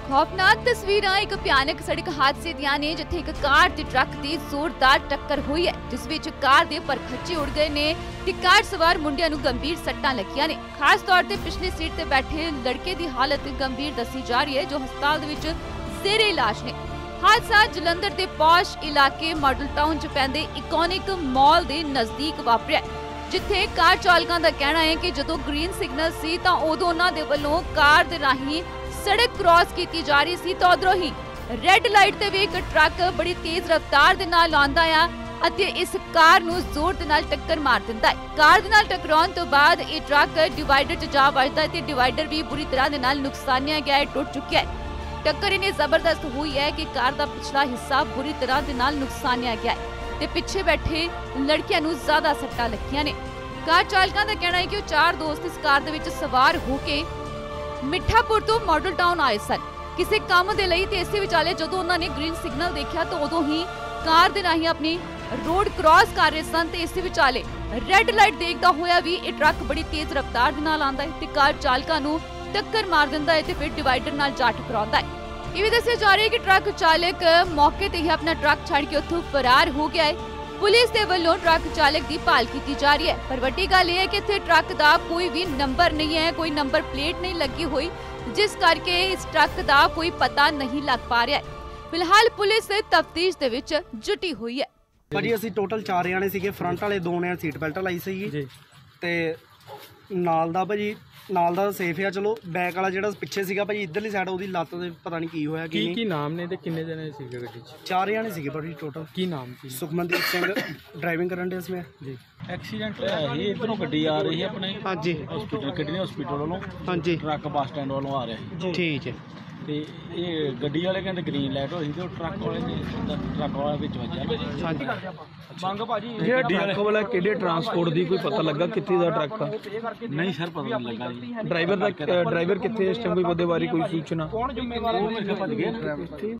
खौफनाक तस्वीरां एक भयानक सड़क हादसे दियां ने जिथे एक कार ते ट्रक दी जोरदार टक्कर हुई है जिस विच कार दे परखच्चे उड़ गए ने ते कार सवार मुंडियां नूं गंभीर सट्टां लगियां ने। खास तौर ते पिछली सीट ते बैठे लड़के दी हालत गंभीर दसी जा रही है जो हस्पताल दे विच जेरे इलाज ने। हादसा जलंधर दे पॉश इलाके मॉडल टाउन च पैंदे इकोनिक मॉल दे नजदीक वापरिया जिथे कार चालकां दा कहना है कि जदों ग्रीन सिग्नल सी तां उदों उन्हां दे वल्लों कार दे राहीं सड़क क्रॉस की जा रही सी तो उधरों ही रेड लाइट ते भी एक ट्रक बड़ी तेज रफ्तार दे नाल आंदा आ ਅਤੇ इस कार ਨੂੰ ਜ਼ੋਰ ਦੇ ਨਾਲ ਟੱਕਰ ਮਾਰ ਦਿੰਦਾ ਹੈ। ਕਾਰ ਦੇ ਨਾਲ ਟਕਰਾਉਣ ਤੋਂ ਬਾਅਦ ਇਹ ਟਰੱਕ ਡਿਵਾਈਡਰ 'ਚ ਜਾ ਵੱਜਦਾ ਹੈ ਤੇ ਡਿਵਾਈਡਰ ਵੀ ਬੁਰੀ ਤਰ੍ਹਾਂ ਦੇ ਨਾਲ ਨੁਕਸਾਨਿਆ ਗਿਆ ਹੈ, ਟੁੱਟ ਚੁੱਕਿਆ ਹੈ। ਟੱਕਰ ਇੰਨੀ ਜ਼ਬਰਦਸਤ ਹੋਈ ਹੈ ਕਿ ਕਾਰ ਦਾ ਪਿਛਲਾ ਹਿੱਸਾ ਬੁਰੀ ਤਰ੍ਹਾਂ ਦੇ ਨਾਲ ਨੁਕਸਾਨਿਆ ਗਿਆ ਹੈ ਤੇ ਪਿੱਛੇ ਬੈਠੇ ਲੜਕਿਆਂ ਨੂੰ ਜ਼ਿਆਦਾ ਸੱਟਾਂ ਲੱਗੀਆਂ ਨੇ। ਕਾਰ ਚਾਲਕਾਂ ਦਾ ਕਹਿਣਾ ਹੈ ਕਿ ਉਹ 4 ਦੋਸਤ ਇਸ ਕਾਰ ਦੇ ਵਿੱਚ ਸਵਾਰ ਹੋ ਕੇ ਮਿੱਠਾਪੁਰ ਤੋਂ ਮਾਡਲ ਟਾਊਨ ਆਏ ਸਨ ਕਿਸੇ ਕੰਮ ਦੇ ਲਈ ਤੇ ਇਸੇ ਵਿਚਾਲੇ ਜਦੋਂ ਉਹਨਾਂ ਨੇ ਗ੍ਰੀਨ ਸਿਗਨਲ ਦੇਖਿਆ ਤਾਂ ਉਦੋਂ ਹੀ ਕਾਰ ਦੇ ਰਾਹੀਂ ਆਪਣੀ ਰੋਡ ਕ੍ਰਾਸ ਕਰ ਰਹੇ ਸਨ ਤੇ ਇਸੇ ਵਿਚਾਲੇ ਰੈੱਡ ਲਾਈਟ ਦੇਖਦਾ ਹੋਇਆ ਵੀ ਇਹ ਟਰੱਕ ਬੜੀ ਤੇਜ਼ ਰਫ਼ਤਾਰ ਦੇ ਨਾਲ ਆਉਂਦਾ ਹੈ ਤੇ ਕਾਰ ਚਾਲਕਾਂ ਨੂੰ ਟੱਕਰ ਮਾਰ ਦਿੰਦਾ ਹੈ ਤੇ ਫਿਰ ਡਿਵਾਈਡਰ ਨਾਲ ਜਾ ਟਕਰਾਉਂਦਾ ਹੈ। ਇਹ ਵੀ ਦੱਸਿਆ ਜਾ ਰਿਹਾ ਹੈ ਕਿ ਟਰੱਕ ਚਾਲਕ ਮੌਕੇ ਤੇ ਹੀ ਆਪਣਾ ਟਰੱਕ ਛੱਡ ਕੇ ਉੱਥੋਂ ਫਰਾਰ ਹੋ ਗਿਆ ਹੈ। पुलिस के वल्लों ट्रक चालक की भाल की जा रही है पर वड्डी गल यह है कि इत्थे ट्रक का कोई भी नंबर नहीं है, कोई नंबर प्लेट नहीं लगी हुई जिस करके इस ट्रक का कोई पता नहीं लग पा रहा है। फिलहाल पुलिस तफ्तीश दे विच जुटी हुई है। भाजी असीं टोटल 4 जाने सीगे, फ्रंट वाले 2 ने सीट बेल्ट लाई सीगी ते नाल दा भाजी नाल दा सेफ है। चलो बैक वाला जिहड़ा पिछे सीगा भाजी इधरली साइड ओदी लत्त ते पता नहीं की होया की नाम ने ते किन्ने जने सीगे गड्डी च? 4 जाने सीगे भाजी टोटल। की नाम की? सुखमनदीप सिंह ड्राइविंग करन दे इसमें जी। एक्सीडेंट होया ही इधरों गड्डी आ रही है अपने हां जी हॉस्पिटल कटनी हॉस्पिटल वालों हां जी ट्रक बस स्टैंड वालों आ रहा है ठीक है ਤੇ ਇਹ ਗੱਡੀ ਵਾਲੇ ਕਹਿੰਦੇ ਗ੍ਰੀਨ ਲਾਈਟ ਹੋਈ ਤੇ ਟਰੱਕ ਵਾਲੇ ਨੇ ਟਰੱਕ ਵਾਲਾ ਵਿੱਚ ਵੱਜਿਆ। ਹਾਂਜੀ ਮੰਗ ਭਾਜੀ ਜਿਹੜਾ ਟਰੱਕ ਵਾਲਾ ਕਿਹੜੇ ਟਰਾਂਸਪੋਰਟ ਦੀ ਕੋਈ ਪਤਾ ਲੱਗਾ ਕਿੱਥੇ ਦਾ ਟਰੱਕ ਆ? ਨਹੀਂ ਸਰ ਪਤਾ ਨਹੀਂ ਲੱਗਾ ਜੀ। ਡਰਾਈਵਰ ਕਿੱਥੇ ਇਸ ਟਾਈਮ ਕੋਈ ਪਤੇ ਬਾਰੇ ਕੋਈ ਸੂਚਨਾ? ਕੌਣ ਜ਼ਿੰਮੇਵਾਰ ਹੈ? ਉਹ ਮੇਰੇ ਭੱਜ ਗਏ।